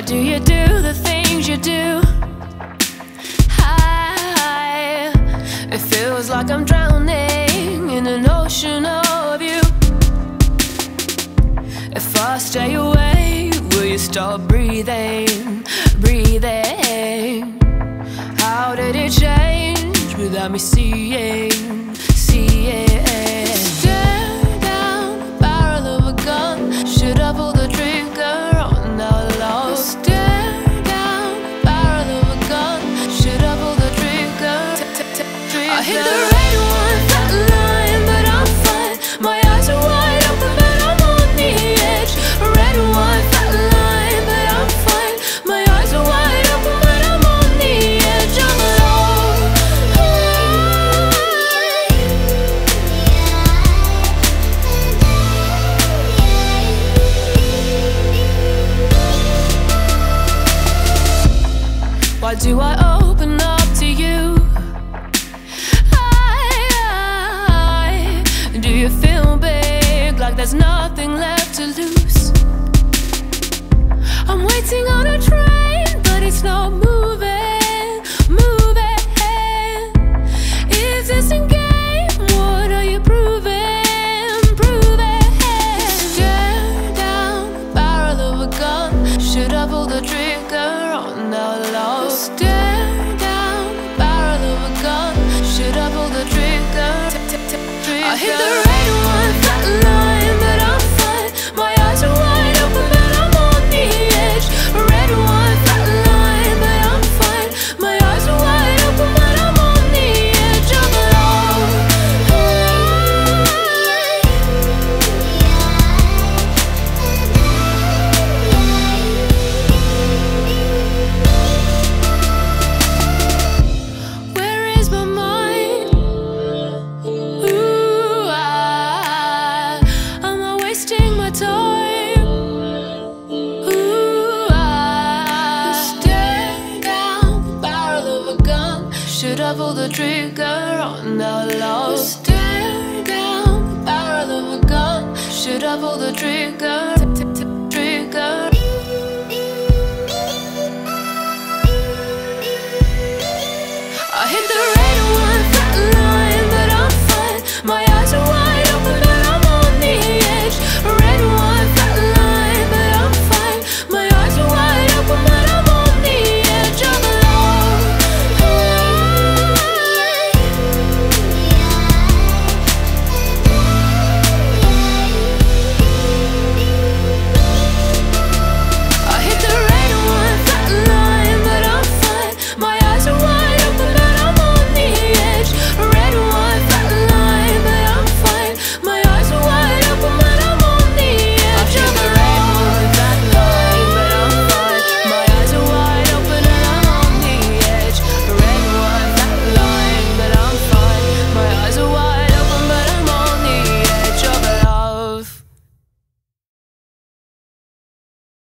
do you do the things you do? It feels like I'm drowning in an ocean of you. If I stay away, will you stop breathing, breathing? How did it change without me seeing, seeing? Stare down the barrel of a gun. Should I pull the trigger on our love? Stare down the barrel of a gun. Should I pull the trigger? I hit the red one, flat line, but I'm fine. My eyes are wide open, but I'm on the edge. Red one, flat line, but I'm fine. My eyes are wide open, but I'm on the edge of love. Why do I open up to you? Do you feel big, like there's nothing left to lose? I'm waiting on a train, but it's not moving, moving. Is this a game? What are you proving, proving? Stare down the barrel of a gun. Should I pull the trigger on our love? Stare down the barrel of a gun. Should I pull the trigger? I hit the red one, flat line, but I'm fine. My eyes are wide open, but I'm on the edge. Red one, flat line, but I'm fine. My eyes are wide open, but I'm on the edge of love. Where is my mind? Time. Ooh, I stare down the barrel of a gun. Should I pull the trigger on our love? Stare down the barrel of a gun. Should I pull the trigger?